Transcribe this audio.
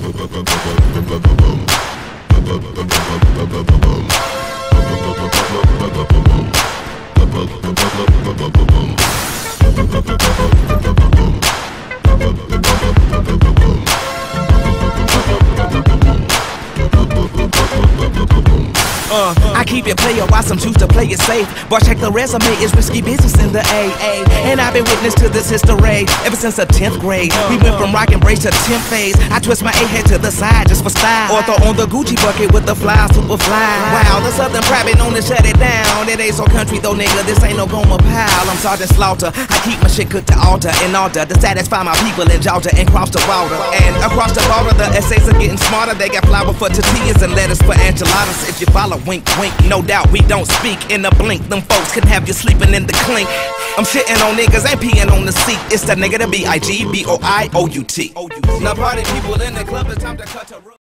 I keep it player while some choose to play it safe. Boy, check the resume, it's risky business in the AA. And I've been witness to this history ever since the 10th grade. We went from rock and brace to 10th phase. I twist my A-head to the side just for style, or throw on the Gucci bucket with the fly, super fly. Wow, the Southern pride been known to shut it down. It ain't so country though, nigga, this ain't no Goma pile. I'm Sergeant Slaughter, I keep my shit cooked to altar in order to satisfy my people in Georgia and cross the border. And across the border, the essays are getting smarter. They got flour for tortillas and lettuce for enchiladas. If you follow, wink, wink, no doubt we don't speak in a blink. Them folks can have you sleeping in the clink. I'm shitting on niggas, ain't peeing on the seat. It's the nigga, the B-I-G-B-O-I-O-U-T. Now party people in the club, it's time to cut to